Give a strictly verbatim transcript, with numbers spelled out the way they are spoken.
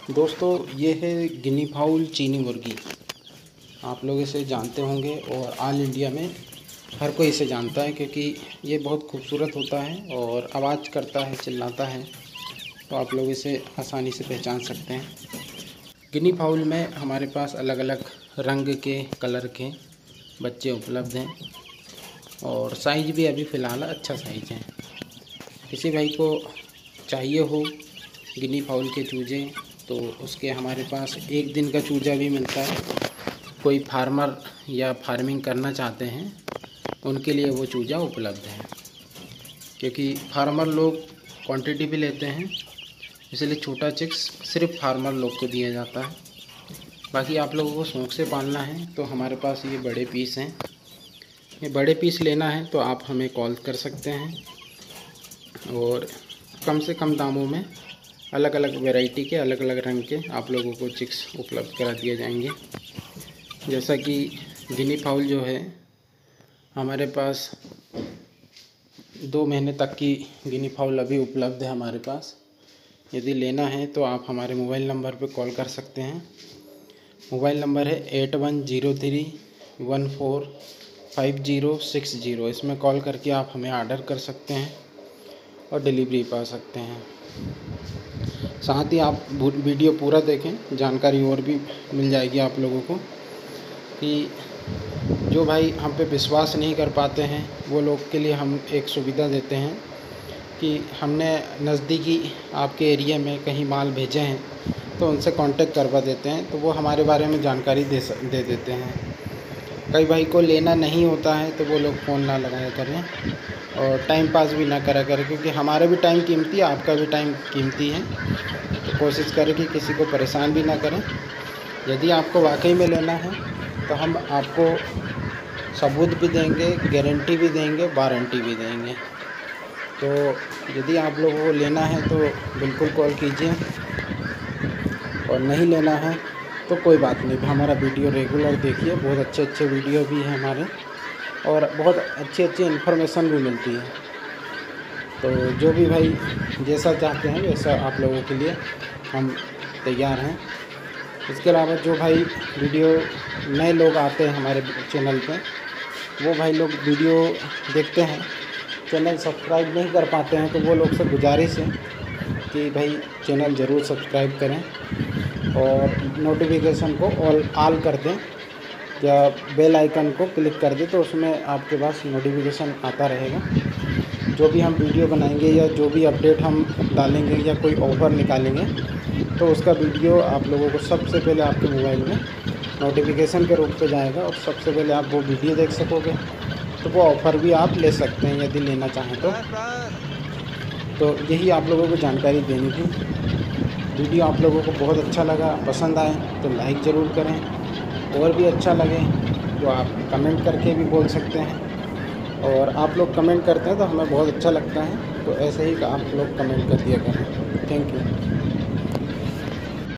दोस्तों ये है गिनी फाउल चीनी मुर्गी। आप लोग इसे जानते होंगे और ऑल इंडिया में हर कोई इसे जानता है क्योंकि ये बहुत खूबसूरत होता है और आवाज़ करता है, चिल्लाता है, तो आप लोग इसे आसानी से पहचान सकते हैं। गिनी फाउल में हमारे पास अलग अलग रंग के, कलर के बच्चे उपलब्ध हैं और साइज़ भी अभी फ़िलहाल अच्छा साइज़ है। किसी भाई को चाहिए हो गिनी फाउल के चूजे तो उसके हमारे पास एक दिन का चूजा भी मिलता है। कोई फार्मर या फार्मिंग करना चाहते हैं उनके लिए वो चूजा उपलब्ध है, क्योंकि फार्मर लोग क्वांटिटी भी लेते हैं, इसलिए छोटा चिक्स सिर्फ फार्मर लोग को दिया जाता है। बाकी आप लोगों को शौक़ से पालना है तो हमारे पास ये बड़े पीस हैं। ये बड़े पीस लेना है तो आप हमें कॉल कर सकते हैं और कम से कम दामों में अलग अलग वैरायटी के, अलग अलग रंग के आप लोगों को चिक्स उपलब्ध करा दिए जाएंगे। जैसा कि गिनी फाउल जो है हमारे पास दो महीने तक की गिनी फाउल अभी उपलब्ध है हमारे पास। यदि लेना है तो आप हमारे मोबाइल नंबर पर कॉल कर सकते हैं। मोबाइल नंबर है eight one zero three one four five zero six zero. इसमें कॉल करके आप हमें ऑर्डर कर सकते हैं और डिलीवरी पा सकते हैं। साथ ही आप वीडियो पूरा देखें, जानकारी और भी मिल जाएगी आप लोगों को कि जो भाई हम पे विश्वास नहीं कर पाते हैं वो लोग के लिए हम एक सुविधा देते हैं कि हमने नज़दीकी आपके एरिया में कहीं माल भेजे हैं तो उनसे कांटेक्ट करवा देते हैं, तो वो हमारे बारे में जानकारी दे दे देते हैं। कई भाई को लेना नहीं होता है तो वो लोग फ़ोन ना लगाया करें और टाइम पास भी ना करा करें, क्योंकि हमारा भी टाइम कीमती है, आपका भी टाइम कीमती है। तो कोशिश करें कि किसी को परेशान भी ना करें। यदि आपको वाकई में लेना है तो हम आपको सबूत भी देंगे, गारंटी भी देंगे, वारंटी भी देंगे। तो यदि आप लोगों को लेना है तो बिल्कुल कॉल कीजिए और नहीं लेना है तो कोई बात नहीं, हमारा वीडियो रेगुलर देखिए। बहुत अच्छे अच्छे वीडियो भी हैं हमारे और बहुत अच्छी अच्छी इन्फॉर्मेशन भी मिलती है। तो जो भी भाई जैसा चाहते हैं वैसा आप लोगों के लिए हम तैयार हैं। इसके अलावा जो भाई वीडियो नए लोग आते हैं हमारे चैनल पे, वो भाई लोग वीडियो देखते हैं, चैनल सब्सक्राइब नहीं कर पाते हैं, तो वो लोग से गुजारिश है कि भाई चैनल ज़रूर सब्सक्राइब करें और नोटिफिकेशन को ऑल ऑल कर दें या बेल आइकन को क्लिक कर दें, तो उसमें आपके पास नोटिफिकेशन आता रहेगा। जो भी हम वीडियो बनाएंगे या जो भी अपडेट हम डालेंगे या कोई ऑफ़र निकालेंगे तो उसका वीडियो आप लोगों को सबसे पहले आपके मोबाइल में नोटिफिकेशन के रूप में जाएगा और सबसे पहले आप वो वीडियो देख सकोगे। तो वो ऑफ़र भी आप ले सकते हैं यदि लेना चाहें तो। तो यही आप लोगों को जानकारी देनी थी। वीडियो आप लोगों को बहुत अच्छा लगा, पसंद आए तो लाइक ज़रूर करें, और भी अच्छा लगे तो आप कमेंट करके भी बोल सकते हैं। और आप लोग कमेंट करते हैं तो हमें बहुत अच्छा लगता है, तो ऐसे ही आप लोग कमेंट कर दिया करें। Thank you.